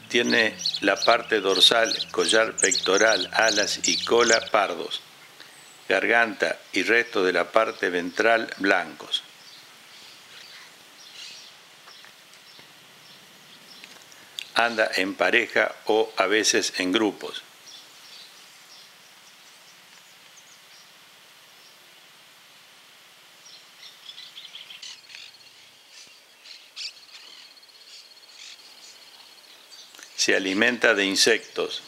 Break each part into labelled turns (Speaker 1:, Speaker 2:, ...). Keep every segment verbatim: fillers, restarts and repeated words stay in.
Speaker 1: Tiene la parte dorsal, collar pectoral, alas y cola pardos. Garganta y resto de la parte ventral blancos. Anda en pareja o a veces en grupos. Se alimenta de insectos.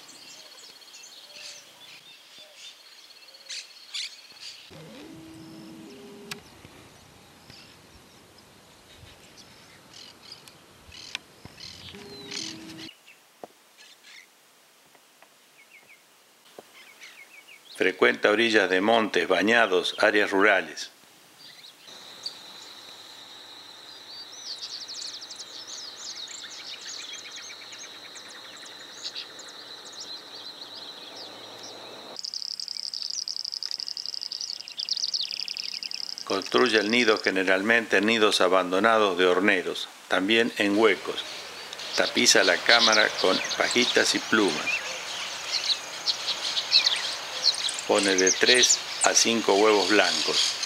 Speaker 1: Frecuenta orillas de montes, bañados, áreas rurales. Construye el nido generalmente en nidos abandonados de horneros, también en huecos. Tapiza la cámara con pajitas y plumas. Pone de tres a cinco huevos blancos.